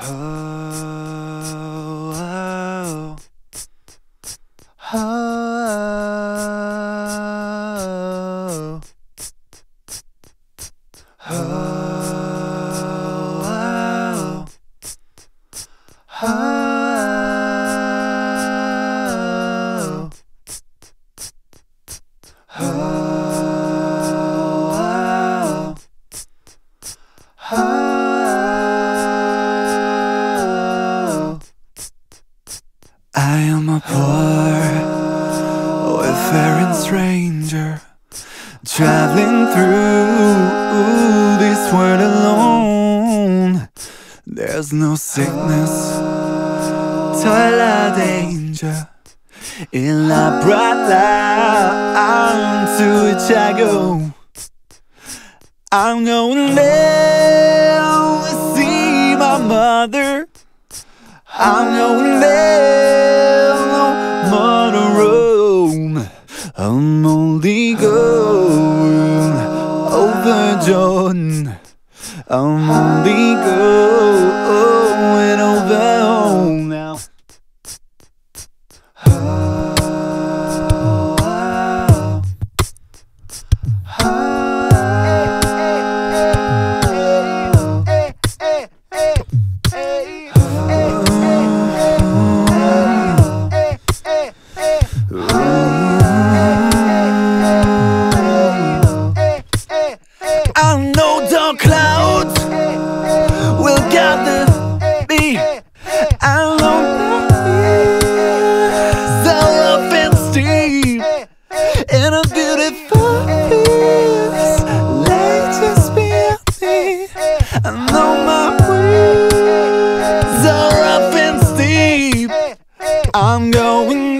Oh, oh, oh, oh, oh, oh, oh. I am a poor, wayfaring stranger, traveling through this world alone. There's no sickness, toil or danger. In a bright line to which I go, I'm going there to see my mother. I'm going there, no more to roam. I'm only going over Jordan. I'm only going over home now. I know dark clouds will gather me. I know so rough and steep in a beautiful peace lay just beyond me. I know my ways are rough and steep. I'm going